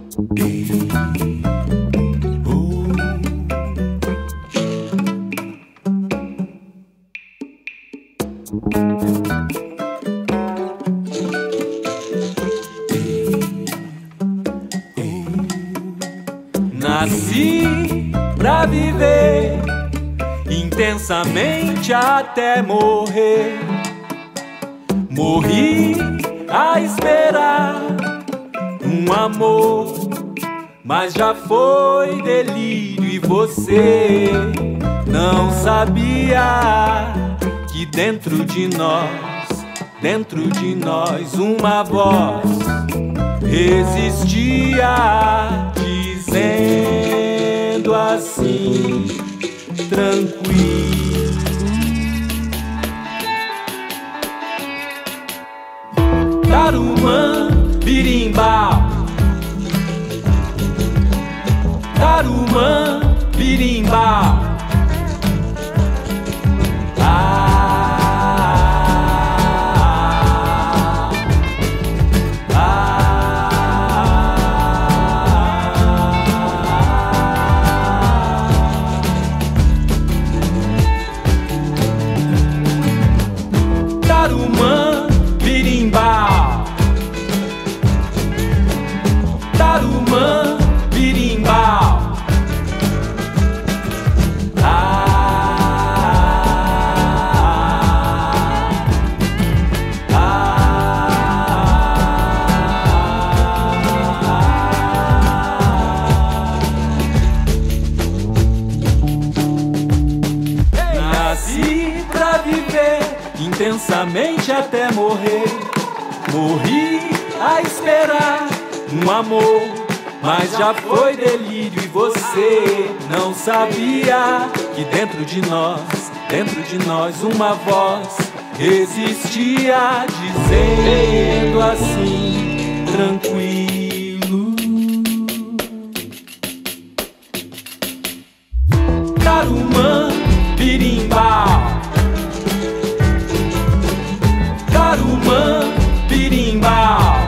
Nasci pra viver intensamente até morrer. Morri a esperar um amor, mas já foi delírio e você não sabia que dentro de nós uma voz existia dizendo assim, tranquilo: Tarumã, birimbau, Tarumã, birimbau. Tarumã, birimbau, Tarumã, birimbau. Nasci pra viver intensamente até morrer. Morri a esperar um amor, mas já foi delírio e você não sabia que dentro de nós uma voz existia dizendo assim, tranquilo: Tarumã, birimbau, Tarumã, birimbau.